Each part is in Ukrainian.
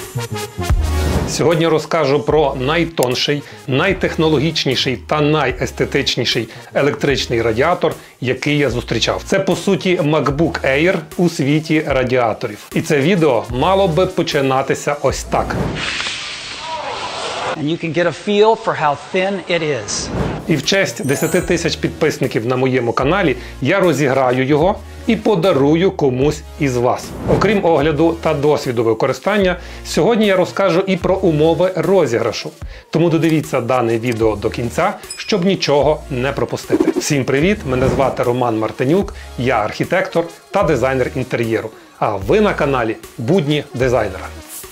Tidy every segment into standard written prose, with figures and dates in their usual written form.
Сьогодні розкажу про найтонший, найтехнологічніший та найестетичніший електричний радіатор, який я зустрічав. Це, по суті, MacBook Air у світі радіаторів. І це відео мало би починатися ось так. And you can get a feel for how thin it is. І в честь 10 тисяч підписників на моєму каналі я розіграю його і подарую комусь із вас. Окрім огляду та досвіду використання, сьогодні я розкажу і про умови розіграшу. Тому додивіться дане відео до кінця, щоб нічого не пропустити. Всім привіт! Мене звати Роман Мартинюк, я архітектор та дизайнер інтер'єру. А ви на каналі Будні дизайнера.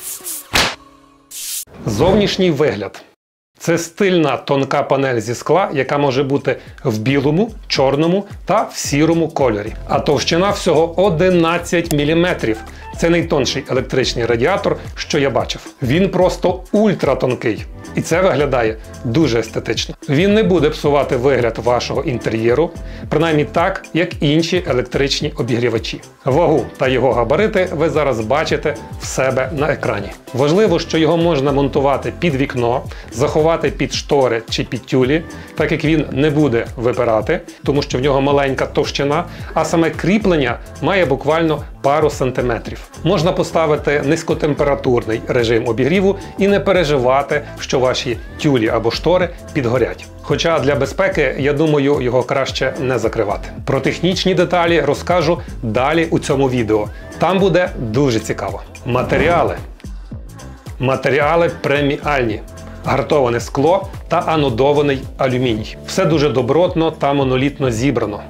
Зовнішній вигляд. Це стильна тонка панель зі скла, яка може бути в білому, чорному та в сірому кольорі. А товщина всього 11 мм. Це найтонший електричний радіатор, що я бачив. Він просто ультратонкий. І це виглядає дуже естетично. Він не буде псувати вигляд вашого інтер'єру, принаймні так, як інші електричні обігрівачі. Вагу та його габарити ви зараз бачите в себе на екрані. Важливо, що його можна монтувати під вікно, заховати під штори чи під тюлі, так як він не буде випирати, тому що в нього маленька товщина, а саме кріплення має буквально пару сантиметрів. Можна поставити низькотемпературний режим обігріву і не переживати, що ваші тюлі або штори підгорять. Хоча для безпеки, я думаю, його краще не закривати. Про технічні деталі розкажу далі у цьому відео. Там буде дуже цікаво. Матеріали. Матеріали преміальні. Гартоване скло та анодований алюміній. Все дуже добротно та монолітно зібрано.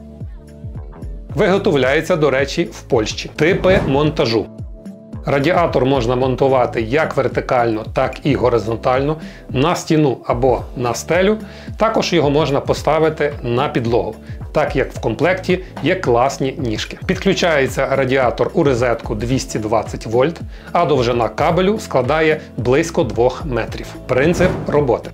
Виготовляється, до речі, в Польщі. Типи монтажу. Радіатор можна монтувати як вертикально, так і горизонтально, на стіну або на стелю. Також його можна поставити на підлогу, так як в комплекті є класні ніжки. Підключається радіатор у розетку 220 вольт, а довжина кабелю складає близько 2 метрів. Принцип роботи.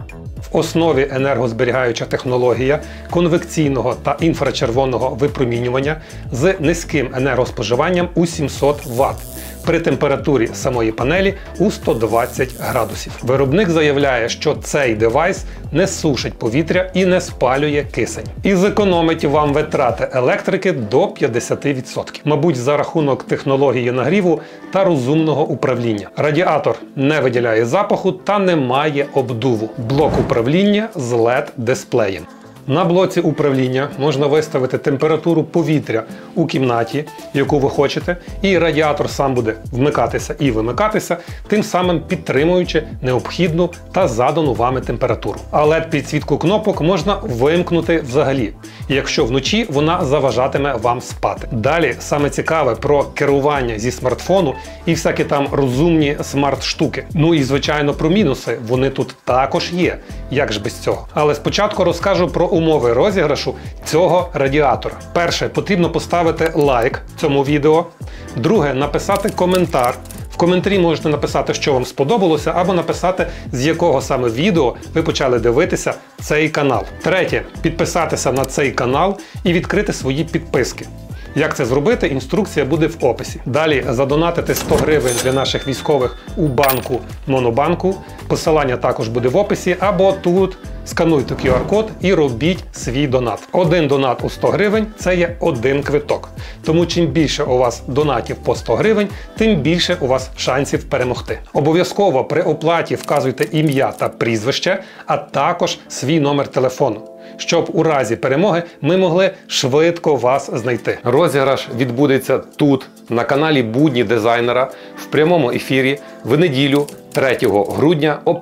В основі енергозберігаюча технологія конвекційного та інфрачервоного випромінювання з низьким енергоспоживанням у 700 Вт. При температурі самої панелі у 120 градусів. Виробник заявляє, що цей девайс не сушить повітря і не спалює кисень. І зекономить вам витрати електрики до 50%. Мабуть, за рахунок технології нагріву та розумного управління. Радіатор не виділяє запаху та не має обдуву. Блок управління з LED-дисплеєм. На блоці управління можна виставити температуру повітря у кімнаті, яку ви хочете, і радіатор сам буде вмикатися і вимикатися, тим самим підтримуючи необхідну та задану вами температуру. А LED-підсвітку кнопок можна вимкнути взагалі, якщо вночі вона заважатиме вам спати. Далі саме цікаве про керування зі смартфону і всякі там розумні смарт-штуки. Ну і звичайно про мінуси, вони тут також є, як ж без цього. Але спочатку розкажу про умови розіграшу цього радіатора. Перше, потрібно поставити лайк цьому відео. Друге, написати коментар. В коментарі можете написати, що вам сподобалося, або написати, з якого саме відео ви почали дивитися цей канал. Третє, підписатися на цей канал і відкрити свої підписки. Як це зробити, інструкція буде в описі. Далі задонатити 100 гривень для наших військових у банку Монобанку. Посилання також буде в описі, або тут скануйте QR-код і робіть свій донат. Один донат у 100 гривень – це є один квиток. Тому чим більше у вас донатів по 100 гривень, тим більше у вас шансів перемогти. Обов'язково при оплаті вказуйте ім'я та прізвище, а також свій номер телефону, щоб у разі перемоги ми могли швидко вас знайти. Розіграш відбудеться тут, на каналі Будні дизайнера, в прямому ефірі в неділю 3 грудня о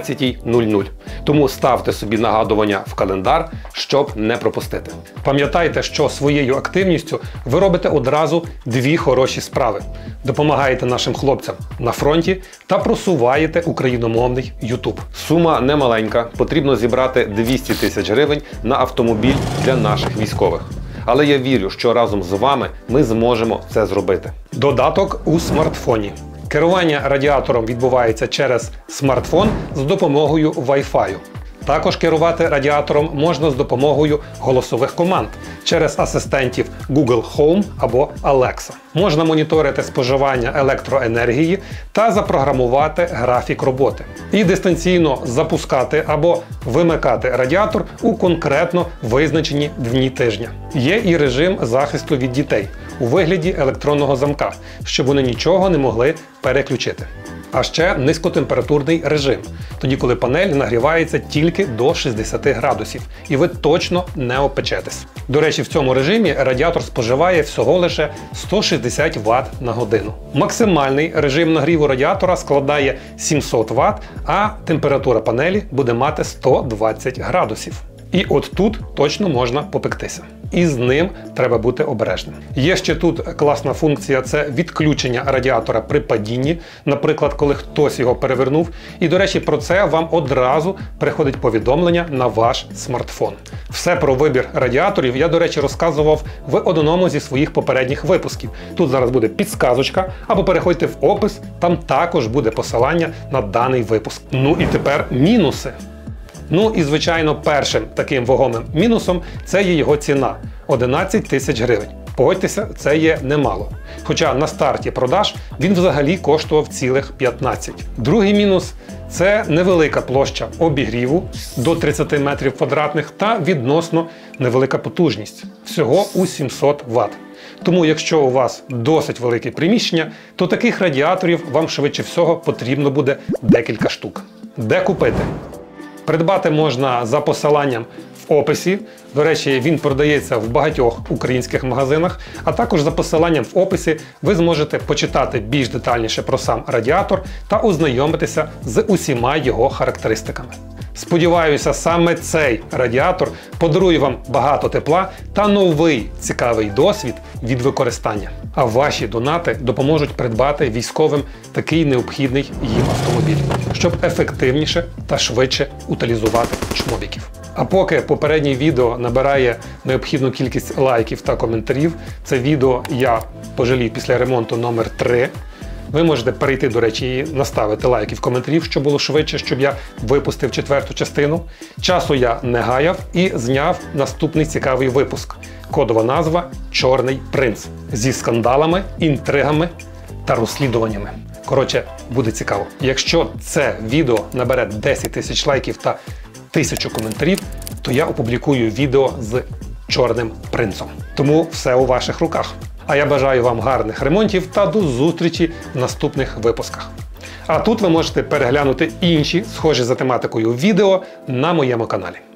15:00. Тому ставте собі нагадування в календар, щоб не пропустити. Пам'ятайте, що своєю активністю ви робите одразу дві хороші справи. Допомагаєте нашим хлопцям на фронті та просуваєте україномовний YouTube. Сума немаленька, потрібно зібрати 200 тисяч гривень на автомобіль для наших військових. Але я вірю, що разом з вами ми зможемо це зробити. Додаток у смартфоні. Керування радіатором відбувається через смартфон з допомогою Wi-Fi. Також керувати радіатором можна з допомогою голосових команд через асистентів Google Home або Alexa. Можна моніторити споживання електроенергії та запрограмувати графік роботи. І дистанційно запускати або вимикати радіатор у конкретно визначені дні тижня. Є і режим захисту від дітей у вигляді електронного замка, щоб вони нічого не могли переключити. А ще низькотемпературний режим, тоді коли панель нагрівається тільки до 60 градусів, і ви точно не опечетесь. До речі, в цьому режимі радіатор споживає всього лише 160 Вт на годину. Максимальний режим нагріву радіатора складає 700 Вт, а температура панелі буде мати 120 градусів. І от тут точно можна попектися. І з ним треба бути обережним. Є ще тут класна функція – це відключення радіатора при падінні, наприклад, коли хтось його перевернув. І, до речі, про це вам одразу приходить повідомлення на ваш смартфон. Все про вибір радіаторів я, до речі, розказував в одному зі своїх попередніх випусків. Тут зараз буде підсказочка, або переходьте в опис, там також буде посилання на даний випуск. Ну і тепер мінуси. Ну і, звичайно, першим таким вагомим мінусом це є його ціна – 11 тисяч гривень. Погодьтеся, це є немало. Хоча на старті продаж він взагалі коштував цілих 15. Другий мінус – це невелика площа обігріву до 30 метрів квадратних та відносно невелика потужність – всього у 700 Вт. Тому якщо у вас досить велике приміщення, то таких радіаторів вам швидше всього потрібно буде декілька штук. Де купити? Придбати можна за посиланням в описі. До речі, він продається в багатьох українських магазинах, а також за посиланням в описі ви зможете почитати більш детальніше про сам радіатор та ознайомитися з усіма його характеристиками. Сподіваюся, саме цей радіатор подарує вам багато тепла та новий цікавий досвід від використання. А ваші донати допоможуть придбати військовим такий необхідний їм автомобіль, щоб ефективніше та швидше утилізувати чмобіків. А поки попереднє відео набирає необхідну кількість лайків та коментарів, це відео я пожалів після ремонту номер 3. Ви можете перейти, до речі, і наставити лайків, коментарів, щоб було швидше, щоб я випустив 4-ту частину. Часу я не гаяв і зняв наступний цікавий випуск. Кодова назва «Чорний принц» зі скандалами, інтригами та розслідуваннями. Коротше, буде цікаво. Якщо це відео набере 10 тисяч лайків та 1000 коментарів, то я опублікую відео з «Чорним принцем». Тому все у ваших руках. А я бажаю вам гарних ремонтів та до зустрічі в наступних випусках. А тут ви можете переглянути інші, схожі за тематикою відео на моєму каналі.